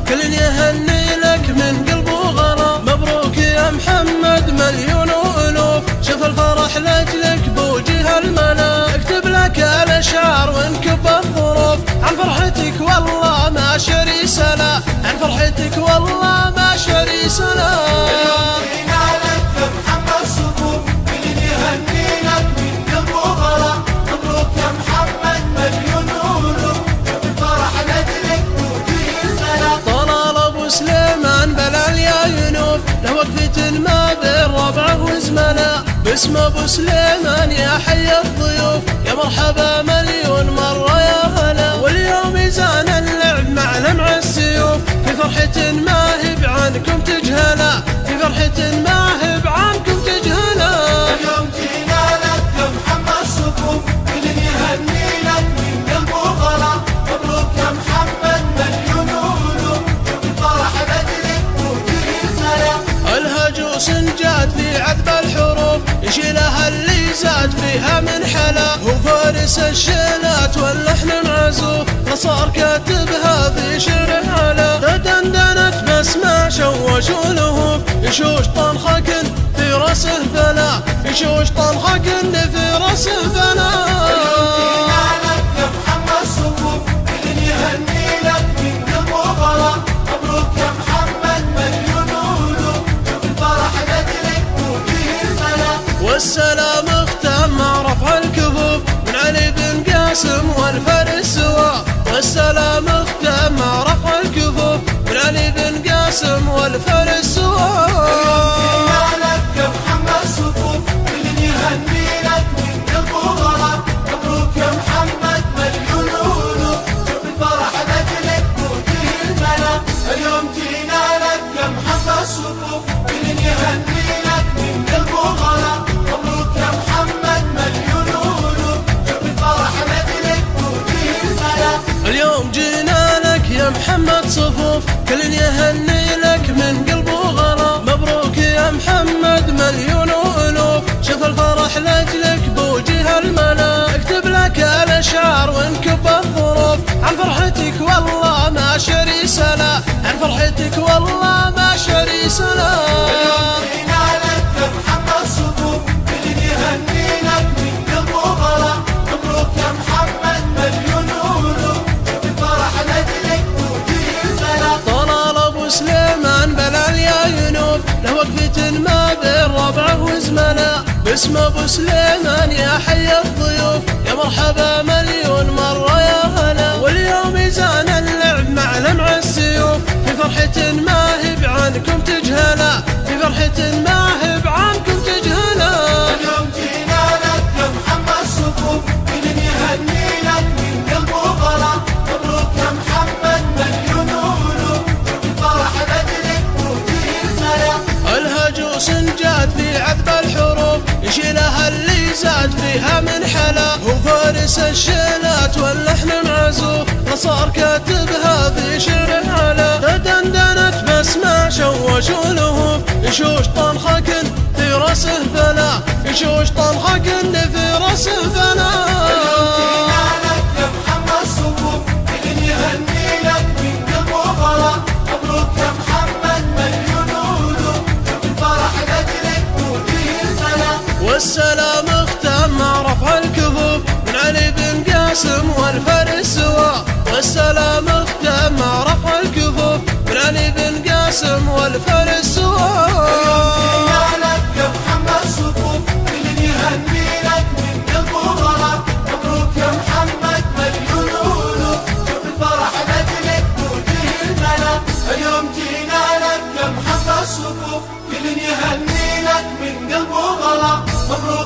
كل يهني لك من قلب وغلا. مبروك يا محمد مليون وألوف، شوف الفرح لأجلك بوجه الملا. اكتب لك الأشعار وانكب الظروف، عن فرحتك والله ما شري سلا، عن فرحتك والله ما شري سلا. له وقفة ما بين ربعه وزملاء، باسم ابو سليمان يا حي الضيوف، يا مرحبا مليون مرة يا هلا. واليوم يزان اللعب مع لمع السيوف، في فرحة ما هب عنكم تجهلا، في فرحة ما هب عنكم تجهلا. اليوم جينا لك يا محمد صفوف، كل يهني لك من قلب وغلا. مبروك يا محمد مليون وألوف، الفرح بدرك وجه الملا. الهجوس جاد في عذب الحروف، يشيلها اللي زاد فيها من حلا. هو فارس الشيلات واللحن معزوف، فصار كاتبها في شعر على. دندنت بسمع شوش ولهوف، يشوش طنخك في راسه بلا، يشوش طنخك في راسه بلا. والسلام اختم مع رفع الكفوف، من علي بن قاسم والفارس سوا. والسلام اختم مع رفع الكفوف، من علي بن قاسم والفارس سوا. اليوم لك يا محمد صفوف، كل يهني لك من قلب وغلا. مبروك يا محمد مليون وألوف، شوف الفرح بدرك وجه الملا. اليوم جينا لك يا محمد صفوف، كل يهني لك من قلب وغلا. اليوم جينا لك يا محمد صفوف، كل يهني لك من قلب وغلا. مبروك يا محمد مليون وألوف، شوف الفرح لأجلك بوجه الملا. اكتب لك الأشعار وانكب الظروف، عن فرحتك والله ما شري سلا، عن فرحتك والله ما شري سلا. اليوم جينا لك يا محمد صفوف، كل يهني لك من قلب وغلا. مبروك يا محمد مليون وألوف، سليمان بلال يا ينوف، له وقفة ما بين ربعه وزملاء، باسم ابو سليمان يا حي الضيوف، يا مرحبا مليون مرة يا هلا. واليوم يزان اللعب مع لمع السيوف، في فرحة ما هب عنكم تجهلا، في فرحة ما هب عنكم تجهلا. اليوم جينا لك يا محمد صفوف، كل يهني لك من قلب وغلا. مبروك يا محمد مليون وألوف، الهجوس جاد في عذب الحروف، يشيلها اللي زاد فيها من حلا. هو فارس الشيلات واللحن معزوف، فصار كاتبها في شعر على. دندنت بسمع شوش ولهوف، يشوش طنخك في راسه بلا، يشوش طنخك في راسه بلا. اليوم جينا لك يا محمد صفوف، كل يهني لك من قلب وغلا. مبروك يا محمد مليون وألوف، الفرح بدرك وجه الملا. والسلام اختم مع رفع الكفوف، من علي بن قاسم والفارس سوا. والسلام اختم مع رفع الكفوف، من علي بن قاسم والفارس سوا. اليوم جينا لك يا محمد صفوف، كل يهني لك من قلب وغلا. مبروك يا محمد مليون وألوف، شوف الفرح بدرك وجه الملا. اليوم جينا لك يا محمد صفوف، كل يهني لك من قلب وغلا. مبروك